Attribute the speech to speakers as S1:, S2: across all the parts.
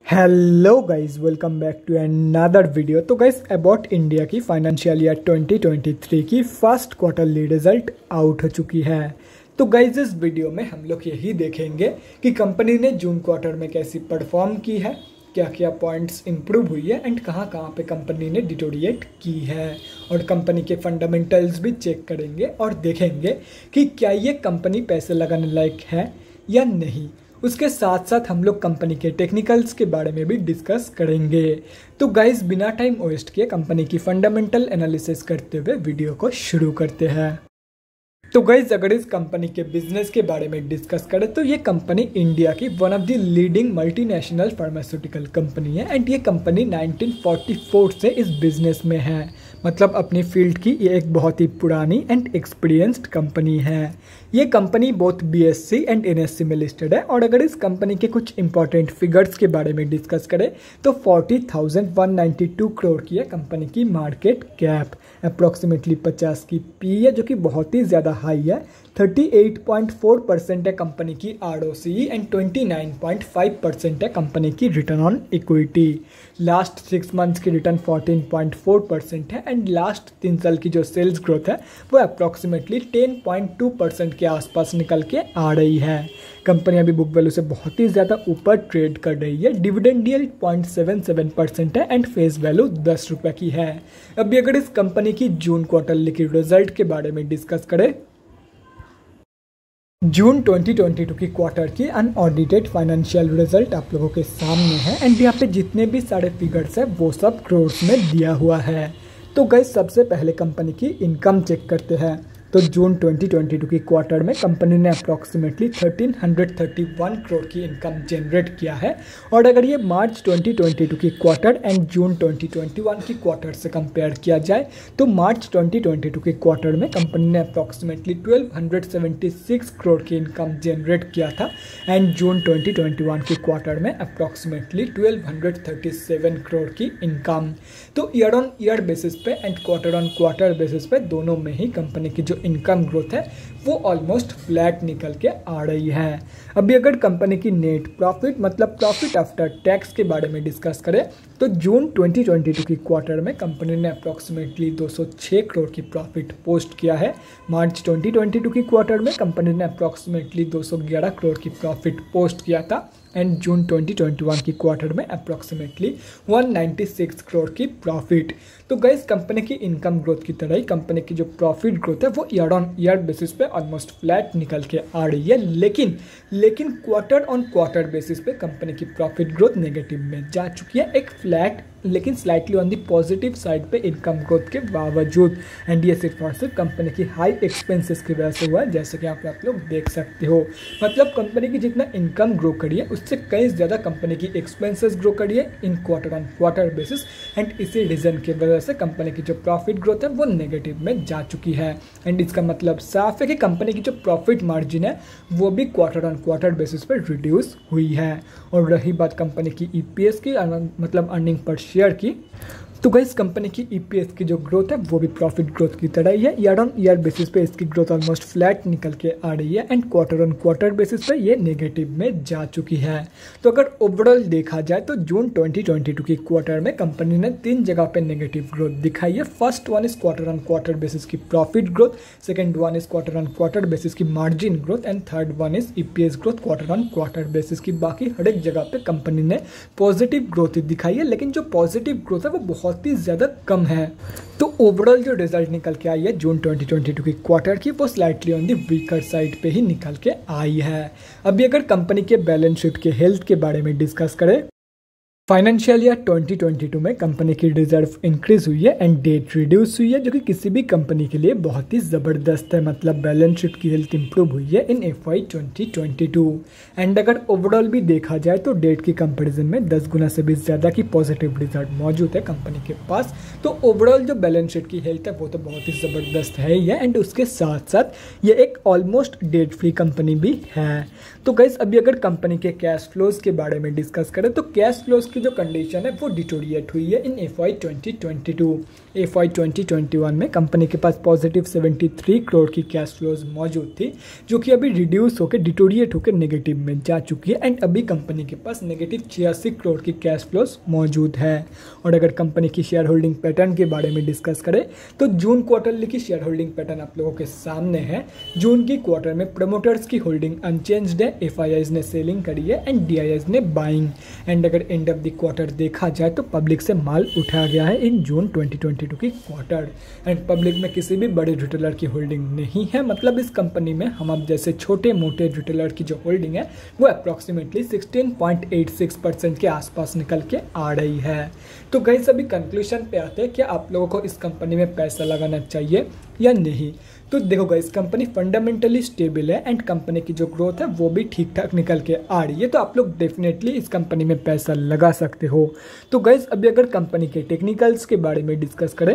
S1: Hello guys, welcome back to another video. तो guys, about India की financial year 2023 की first quarterly result out हो चुकी है। तो गाइस, इस वीडियो में हम लोग यही देखेंगे कि कंपनी ने जून क्वार्टर में कैसी परफॉर्म की है, क्या क्या पॉइंट्स इंप्रूव हुई है एंड कहाँ कहाँ पे कंपनी ने डिटोरिएट की है, और कंपनी के फंडामेंटल्स भी चेक करेंगे और देखेंगे कि क्या ये कंपनी पैसे लगाने लायक है या नहीं। उसके साथ साथ हम लोग कंपनी के टेक्निकल्स के बारे में भी डिस्कस करेंगे। तो गाइस, बिना टाइम वेस्ट किए कंपनी की फंडामेंटल एनालिसिस करते हुए वीडियो को शुरू करते हैं। तो गाइज, अगर इस कंपनी के बिजनेस के बारे में डिस्कस करें तो ये कंपनी इंडिया की one of the leading multinational pharmaceutical company है एंड ये कंपनी 1944 से इस बिजनेस में है। मतलब अपनी फील्ड की ये एक बहुत ही पुरानी एंड एक्सपीरियंस्ड कंपनी है। ये company both BSC and NSC में लिस्टेड है। और अगर इस कंपनी के कुछ इंपॉर्टेंट फिगर्स के बारे में डिस्कस करें तो 40,192 करोड़ की है कंपनी की मार्केट कैप, अप्रॉक्सीमेटली 50 की पी है जो कि बहुत ही ज़्यादा हाई है। 38.4% है कंपनी की आरओसी एंड 29.5% है कंपनी की return on equity. Last 6 months की रिटर्न 14.4% है एंड लास्ट 3 साल की जो सेल्स ग्रोथ है वो अप्रॉक्सीमेटली 10.2% के आसपास निकल के आ रही है। कंपनी अभी बुक वैल्यू से बहुत ही ज़्यादा ऊपर ट्रेड कर रही है। डिविडेंड यील्ड 0.77% है एंड फेस वैल्यू 10 रुपये की है। अभी अगर इस कंपनी की जून क्वार्टरली की रिजल्ट के बारे में डिस्कस करें, जून 2022 की क्वार्टर की अनऑडिटेड फाइनेंशियल रिजल्ट आप लोगों के सामने है एंड यहाँ पे जितने भी सारे फिगर्स है वो सब करोड़ में दिया हुआ है। तो गाइस, सबसे पहले कंपनी की इनकम चेक करते हैं। तो जून 2022 की क्वार्टर में कंपनी ने अप्रॉक्सीमेटली 1331 करोड़ की इनकम जनरेट किया है। और अगर ये मार्च 2022 की क्वार्टर एंड जून 2021 की क्वार्टर से कंपेयर किया जाए तो मार्च 2022 की क्वार्टर में कंपनी ने अप्रॉक्सीमेटली 1276 करोड़ की इनकम जनरेट किया था एंड जून 2021 की क्वार्टर में अप्रॉक्सीमेटली 1237 करोड़ की इनकम। तो ईयर ऑन ईयर बेसिस पे and quarter on quarter basis पे दोनों में ही कंपनी की जो इनकम ग्रोथ है वो ऑलमोस्ट फ्लैट निकल के आ रही है। अभी अगर कंपनी की नेट प्रॉफिट मतलब प्रॉफिट आफ्टर टैक्स के बारे में डिस्कस करें तो जून 2022 की क्वार्टर में कंपनी ने अप्रॉक्सीमेटली 206 करोड़ की प्रॉफिट पोस्ट किया है। मार्च 2022 की क्वार्टर में कंपनी ने अप्रॉक्सीमेटली 211 करोड़ की प्रॉफिट पोस्ट किया था एंड जून 2021 की क्वार्टर में अप्रॉक्सीमेटली 196 करोड़ की प्रॉफिट। तो गाइस, कंपनी की इनकम ग्रोथ की तरह ही कंपनी की जो प्रॉफिट ग्रोथ है वो ईयर ऑन ईयर बेसिस पे ऑलमोस्ट फ्लैट निकल के आ रही है। लेकिन क्वार्टर ऑन क्वार्टर बेसिस पे कंपनी की प्रॉफिट ग्रोथ नेगेटिव में जा चुकी है, एक फ्लैट लेकिन slightly on the positive side पे इनकम ग्रोथ के बावजूद। एंड ये सिर्फ और सिर्फ कंपनी की हाई एक्सपेंसेस की वजह से हुआ है, जैसे कि यहाँ पे आप लोग देख सकते हो। मतलब कंपनी की जितना इनकम ग्रो करी है उससे कई ज़्यादा कंपनी की एक्सपेंसेस ग्रो करी है in quarter on quarter basis and इसी रीज़न की वजह से कंपनी की जो प्रॉफिट ग्रोथ है वो नेगेटिव में जा चुकी है। एंड इसका मतलब साफ है कि कंपनी की जो प्रॉफिट मार्जिन है वो भी क्वार्टर ऑन क्वार्टर बेसिस पर रिड्यूस हुई है। और रही बात कंपनी की ईपीएस की मतलब अर्निंग पर शेयर की, तो गाइस, कंपनी की ईपीएस की जो ग्रोथ है वो भी प्रॉफिट ग्रोथ की तरह ही है। ईयर ऑन ईयर बेसिस पे इसकी ग्रोथ ऑलमोस्ट फ्लैट निकल के आ रही है and quarter on quarter basis पे ये नेगेटिव में जा चुकी है। तो अगर ओवरऑल देखा जाए तो जून 2022 की क्वार्टर में कंपनी ने 3 जगह पे नेगेटिव ग्रोथ दिखाई है। First one is quarter on quarter basis की profit growth, second one is quarter on quarter basis की margin growth and third one is EPS growth quarter on quarter basis की। बाकी हर एक जगह पे कंपनी ने पॉजिटिव ग्रोथ दिखाई है, लेकिन जो पॉजिटिव ग्रोथ है वो बहुत ही ज़्यादा कम है। तो ओवरऑल जो रिजल्ट निकल के आई है जून 2022 की क्वार्टर की वो slightly on the weaker side पे ही निकल के आई है। अभी अगर कंपनी के बैलेंस शीट के हेल्थ के बारे में डिस्कस करें, फाइनेंशियल ईयर 2022 में कंपनी की रिजर्व इंक्रीज हुई है एंड डेट रिड्यूस हुई है, जो कि किसी भी कंपनी के लिए बहुत ही ज़बरदस्त है। मतलब बैलेंस शीट की हेल्थ इंप्रूव हुई है इन FY 2022। एंड अगर ओवरऑल भी देखा जाए तो डेट की कंपैरिजन में 10 गुना से भी ज़्यादा की पॉजिटिव रिजल्ट मौजूद है कंपनी के पास। तो ओवरऑल जो बैलेंस शीट की हेल्थ है वो तो बहुत ही ज़बरदस्त है ही है एंड उसके साथ साथ ये एक ऑलमोस्ट डेट फ्री कंपनी भी है। तो गाइस अभी अगर कंपनी के कैश फ्लोज के बारे में डिस्कस करें तो कैश फ्लोज की जो कंडीशन है वो डिटोरिएट हुई है इन FY 2022। FY 2021 में कंपनी के पास पॉजिटिव 73 करोड़ की कैश फ्लोज मौजूद थी, जो कि अभी रिड्यूस होकर डिटोरिएट होकर नेगेटिव में जा चुकी है एंड अभी कंपनी के पास नेगेटिव 86 करोड़ की कैश फ्लोज मौजूद है। और अगर कंपनी की शेयर होल्डिंग पैटर्न के बारे में डिस्कस करें तो जून क्वार्टरली की शेयर होल्डिंग पैटर्न आप लोगों के सामने है। जून की क्वार्टर में प्रमोटर्स की होल्डिंग अनचेंज्ड है, FIIs ने सेलिंग करी है एंड DIIs ने बाइंग। एंड अगर एंड ऑफ द क्वार्टर देखा जाए तो पब्लिक से माल उठाया गया है इन जून 2022 की क्वार्टर एंड पब्लिक में किसी भी बड़े रिटेलर की होल्डिंग नहीं है। मतलब इस कंपनी में हम अब जैसे छोटे मोटे रिटेलर की जो होल्डिंग है वो अप्रॉक्सीमेटली 16.86% के आसपास निकल के आ रही है। तो गाइस अभी कंक्लूजन पे आते हैं कि आप लोगों को इस कंपनी में पैसा लगाना चाहिए या नहीं। तो देखो गाइस कंपनी फंडामेंटली स्टेबल है एंड कंपनी की जो ग्रोथ है वो भी ठीक ठाक निकल के आ रही है, तो आप लोग डेफिनेटली इस कंपनी में पैसा लगा सकते हो। तो गाइस अभी अगर कंपनी के टेक्निकल्स के बारे में डिस्कस करें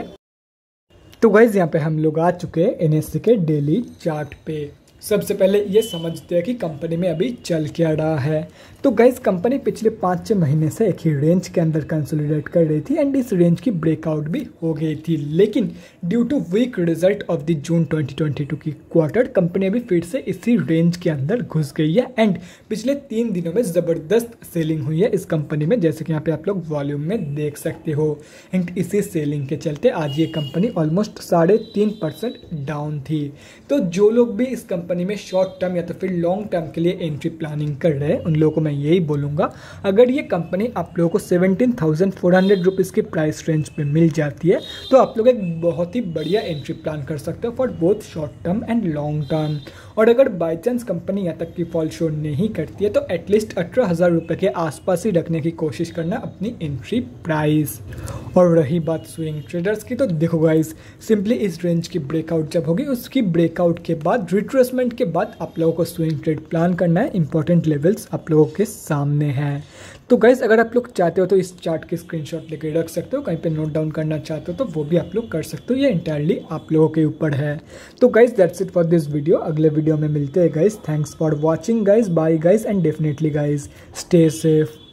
S1: तो गाइस यहाँ पे हम लोग आ चुके हैं NSE के डेली चार्ट पे। सबसे पहले ये समझते हैं कि कंपनी में अभी चल क्या रहा है। तो गाइस कंपनी पिछले 5-6 महीने से एक ही रेंज के अंदर कंसोलिडेट कर रही थी एंड इस रेंज की ब्रेकआउट भी हो गई थी, लेकिन due to weak result of the June 2022 की क्वार्टर कंपनी अभी फिर से इसी रेंज के अंदर घुस गई है एंड पिछले 3 दिनों में ज़बरदस्त सेलिंग हुई है इस कंपनी में, जैसे कि यहाँ पे आप लोग वॉल्यूम में देख सकते हो। एंड इसी सेलिंग के चलते आज ये कंपनी ऑलमोस्ट 3.5% डाउन थी। तो जो लोग भी इस कंपनी में शॉर्ट टर्म या तो फिर लॉन्ग टर्म के लिए एंट्री प्लानिंग कर रहे हैं उन लोगों को मैं यही बोलूँगा, अगर ये कंपनी आप लोगों को 17,400 रुपीज़ की प्राइस रेंज पे मिल जाती है तो आप लोग एक बहुत ही बढ़िया एंट्री प्लान कर सकते हो for both short term and long term. और अगर बाई चांस कंपनी यहाँ तक की फॉल शो नहीं करती है तो एटलीस्ट 18,000 रुपये के आसपास ही रखने की कोशिश करना अपनी एंट्री प्राइस। और रही बात स्विंग ट्रेडर्स की, तो देखो गाइस सिंपली इस रेंज की ब्रेकआउट जब होगी उसकी ब्रेकआउट के बाद रिट्रेसमेंट के बाद आप लोगों को स्विंग ट्रेड प्लान करना है। इंपॉर्टेंट लेवल्स आप लोगों के सामने हैं। तो गाइस अगर आप लोग चाहते हो तो इस चार्ट की स्क्रीनशॉट लेके रख सकते हो, कहीं पे नोट डाउन करना चाहते हो तो वो भी आप लोग कर सकते हो, ये इंटायरली आप लोगों के ऊपर है। तो guys that's it for this video. अगले वीडियो में मिलते हैं guys. Thanks for watching guys, bye guys and definitely guys stay safe.